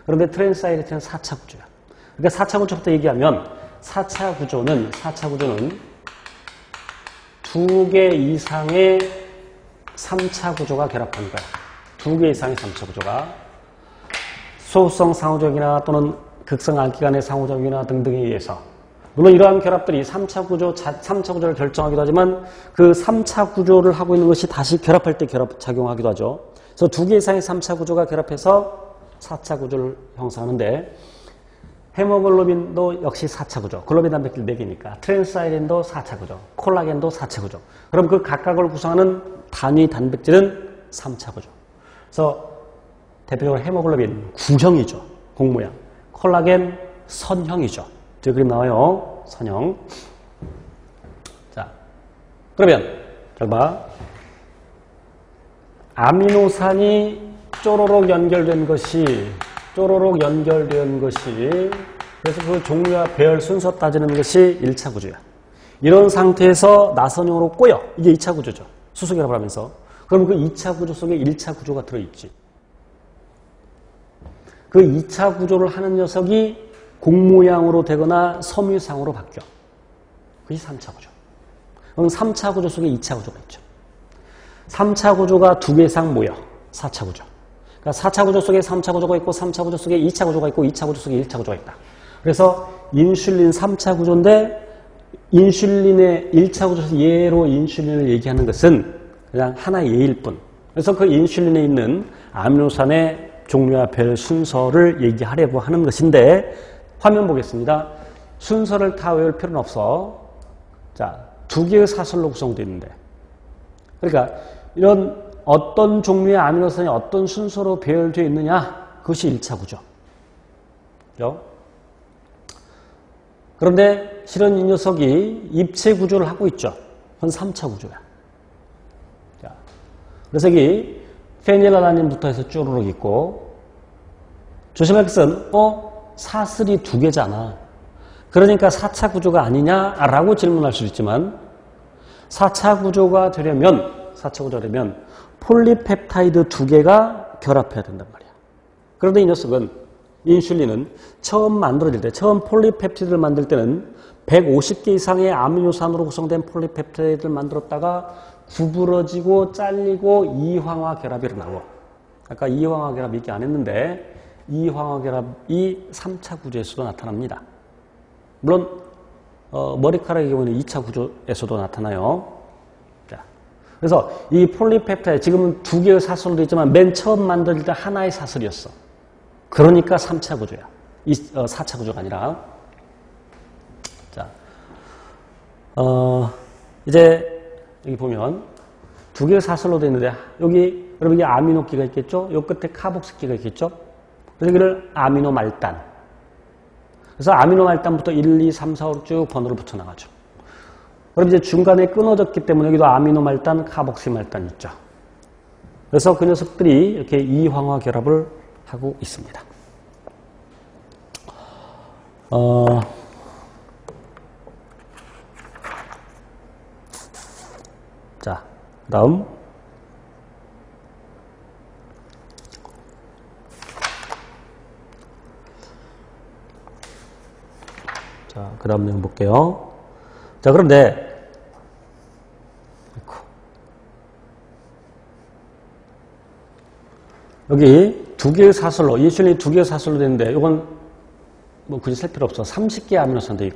그런데 트랜스사이레틴은 4차 구조야. 그러니까 4차 구조부터 얘기하면 4차 구조는 두 개 이상의 3차 구조가 결합한 거야. 두 개 이상의 3차 구조가 소수성 상호작용이나 또는 극성 알키간의 상호작용이나 등등에 의해서 물론 이러한 결합들이 3차 구조를 결정하기도 하지만 그 3차 구조를 하고 있는 것이 다시 결합할 때 작용하기도 하죠. 그래서 두 개 이상의 3차 구조가 결합해서 4차 구조를 형성하는데 헤모글로빈도 역시 4차 구조. 글로빈 단백질 4개니까. 트랜스사이렌도 4차 구조. 콜라겐도 4차 구조. 그럼 그 각각을 구성하는 단위 단백질은 3차 구조. 그래서 대표적으로 헤모글로빈 구형이죠. 공모양. 콜라겐 선형이죠. 저 그림 나와요. 선형. 자, 그러면 잘 봐. 아미노산이 쪼로록 연결된 것이 그래서 그 종류와 배열 순서 따지는 것이 1차 구조야. 이런 상태에서 나선형으로 꼬여. 이게 2차 구조죠. 수소결합을 하면서. 그럼 그 2차 구조 속에 1차 구조가 들어있지. 그 2차 구조를 하는 녀석이 공모양으로 되거나 섬유상으로 바뀌어. 그게 3차 구조. 그럼 3차 구조 속에 2차 구조가 있죠. 3차 구조가 2개 이상 모여. 4차 구조. 그러니까 4차 구조 속에 3차 구조가 있고 3차 구조 속에 2차 구조가 있고 2차 구조 속에 1차 구조가 있다. 그래서 인슐린 3차 구조인데 인슐린의 1차 구조에서 예로 인슐린을 얘기하는 것은 그냥 하나의 예일 뿐. 그래서 그 인슐린에 있는 아미노산의 종류와 별 순서를 얘기하려고 하는 것인데 화면 보겠습니다. 순서를 다 외울 필요는 없어. 자, 2개의 사슬로 구성되어 있는데 그러니까 이런 어떤 종류의 아미노산이 어떤 순서로 배열되어 있느냐 그것이 1차 구조. 그죠? 그런데 실은 이 녀석이 입체 구조를 하고 있죠. 그건 3차 구조야. 자, 그래서 여기 페닐알라닌부터 해서 쪼르륵 있고 조심할 것은 사슬이 2개잖아. 그러니까 4차 구조가 아니냐라고 질문할 수 있지만 4차 구조가 되려면 폴리펩타이드 2개가 결합해야 된단 말이야. 그런데 이 녀석은 인슐린은 처음 만들어질 때, 처음 폴리펩티드를 만들 때는 150개 이상의 아미노산으로 구성된 폴리펩타이드를 만들었다가 구부러지고 잘리고 이황화 결합이 일어나고 아까 이황화 결합 얘기 안 했는데 이황화 결합이 3차 구조에서도 나타납니다. 물론 머리카락의 경우는 2차 구조에서도 나타나요. 그래서 이 폴리펩타이드 지금은 2개의 사슬로 되어 있지만 맨 처음 만들 때 하나의 사슬이었어. 그러니까 3차 구조야. 4차 구조가 아니라. 자, 이제 여기 보면 2개의 사슬로 되어 있는데 여기 여러분 이게 아미노기가 있겠죠? 요 끝에 카복스기가 있겠죠? 그래서 여기를 아미노말단. 그래서 아미노말단부터 1, 2, 3, 4, 5 쭉 번호를 붙여 나가죠. 그럼 이제 중간에 끊어졌기 때문에 여기도 아미노말단, 카복시말단 있죠. 그래서 그 녀석들이 이렇게 이황화 결합을 하고 있습니다. 자, 다음. 자, 그 다음 내용 볼게요. 자, 그런데 여기 2개의 사슬로, 인슐린이 2개의 사슬로 되는데 이건 뭐 굳이 셀 필요 없어. 30개의 아미노산도